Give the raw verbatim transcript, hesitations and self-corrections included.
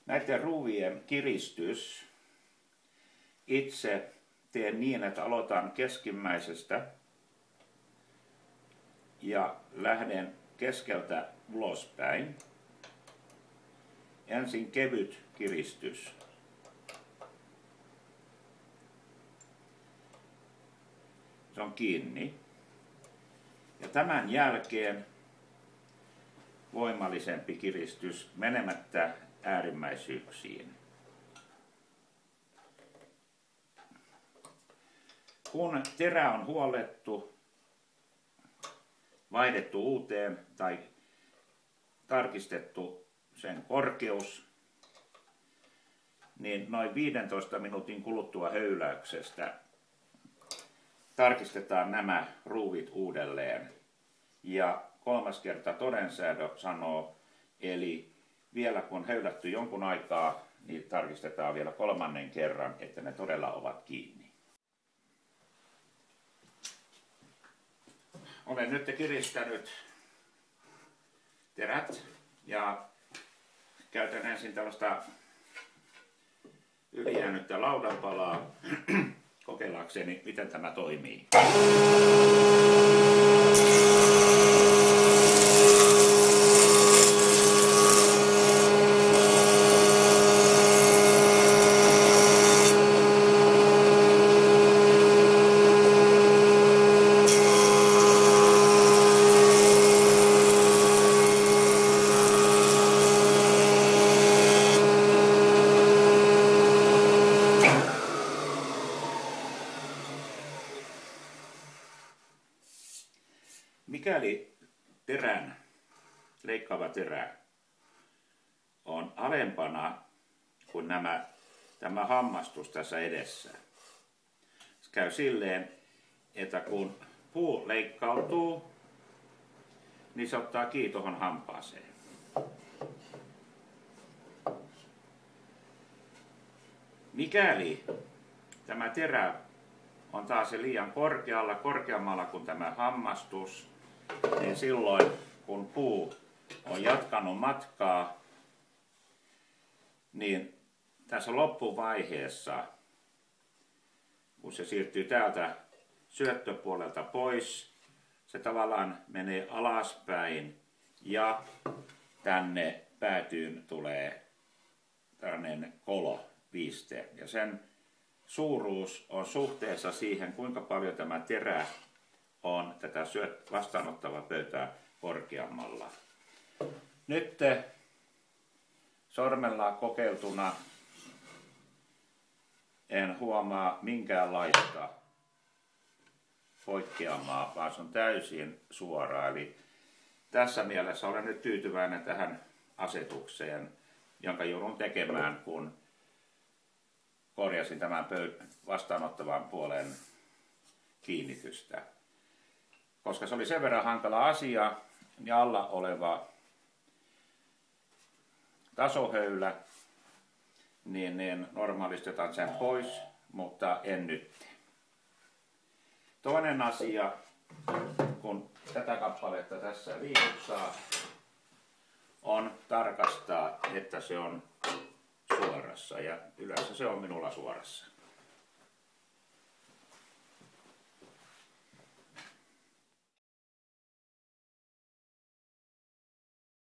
Näiden ruuvien kiristys itse teen niin, että aloitan keskimmäisestä ja lähden keskeltä ulospäin. Ensin kevyt kiristys. Se on kiinni. Ja tämän jälkeen voimallisempi kiristys menemättä äärimmäisyyksiin. Kun terä on huollettu, vaihdettu uuteen tai tarkistettu sen korkeus, niin noin viidentoista minuutin kuluttua höyläyksestä tarkistetaan nämä ruuvit uudelleen. Ja kolmas kerta todensäädö sanoo, eli vielä kun on höylätty jonkun aikaa, niin tarkistetaan vielä kolmannen kerran, että ne todella ovat kiinni. Olen nyt kiristänyt terät ja käytän ensin tällaista ylijäänyttä laudanpalaa kokeillakseni, miten tämä toimii. Mikäli terän, leikkaava terä on alempana kuin nämä, tämä hammastus tässä edessä, se käy silleen, että kun puu leikkautuu, niin se ottaa kiinni tuohon hampaaseen. Mikäli tämä terä on taas liian korkealla, korkeammalla kuin tämä hammastus, niin silloin kun puu on jatkanut matkaa, niin tässä loppuvaiheessa, kun se siirtyy täältä syöttöpuolelta pois, se tavallaan menee alaspäin ja tänne päätyyn tulee tällainen koloviste. Ja sen suuruus on suhteessa siihen, kuinka paljon tämä terä on tätä vastaanottavaa pöytää korkeammalla. Nyt sormella kokeiltuna en huomaa minkäänlaista poikkeamaa, vaan se on täysin suora. Eli tässä mielessä olen nyt tyytyväinen tähän asetukseen, jonka joudun tekemään, kun korjasin tämän vastaanottavan puolen kiinnitystä. Koska se oli sen verran hankala asia, niin alla oleva tasohöylä, niin, niin normaalisti otan sen pois, mutta en nyt. Toinen asia, kun tätä kappaletta tässä liikuttaa, on tarkastaa, että se on suorassa, ja yleensä se on minulla suorassa.